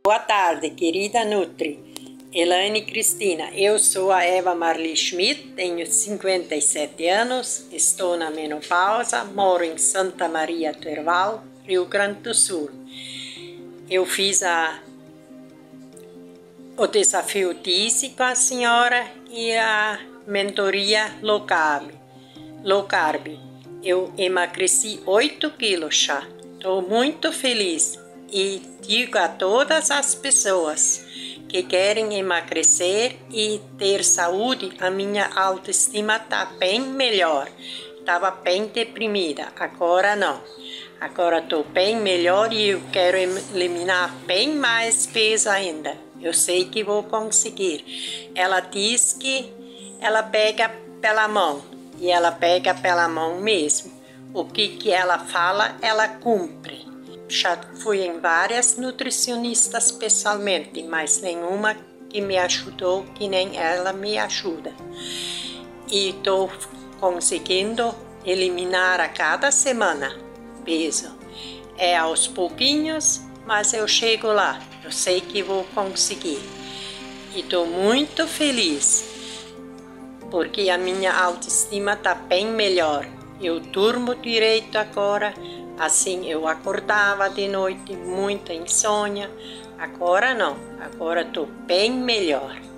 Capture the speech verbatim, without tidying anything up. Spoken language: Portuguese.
Boa tarde, querida Nutri. Elaine Cristina, eu sou a Eva Marli Schmidt, tenho cinquenta e sete anos, estou na menopausa, moro em Santa Maria do Herval, Rio Grande do Sul. Eu fiz a, o desafio T I S com a senhora e a mentoria Low Carb. Low Carb. Eu emagreci oito quilos já, estou muito feliz e digo a todas as pessoas que querem emagrecer e ter saúde, a minha autoestima está bem melhor. Estava bem deprimida, agora não. Agora estou bem melhor e eu quero eliminar bem mais peso ainda. Eu sei que vou conseguir. Ela diz que ela pega pela mão e ela pega pela mão mesmo. O que, que ela fala, ela cumpre. Já fui em várias nutricionistas pessoalmente, mas nenhuma que me ajudou que nem ela me ajuda. E estou conseguindo eliminar a cada semana peso. É aos pouquinhos, mas eu chego lá. Eu sei que vou conseguir. E estou muito feliz, porque a minha autoestima está bem melhor. Eu durmo direito agora. Assim eu acordava de noite, muita insônia. Agora não, agora estou bem melhor.